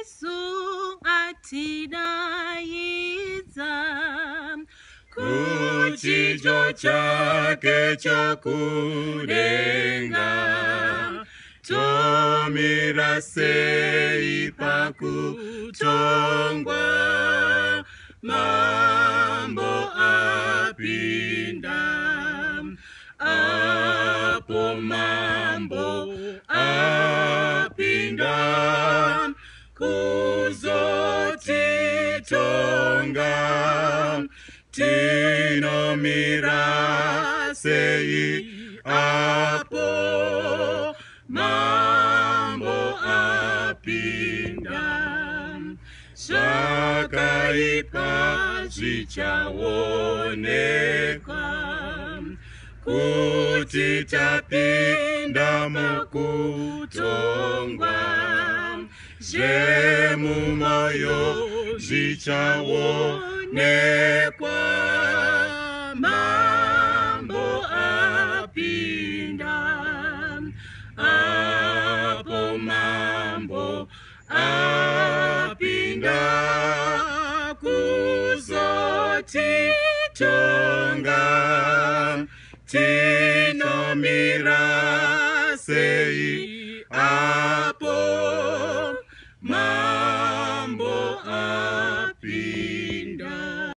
Yesu atinayiza kuchicho chake chokulenga tomira sei pakutongwa mambo apinda apo mambo apinda kuzotitonga tinomira sei apo mambo apinda zvakaipa zvichaonekwa kuti tapinda mukutongwa zvemumoyo zvichaonekwa mambo apinda apo mambo apinda kuzotitonga tinomira sei apo mambo apinda.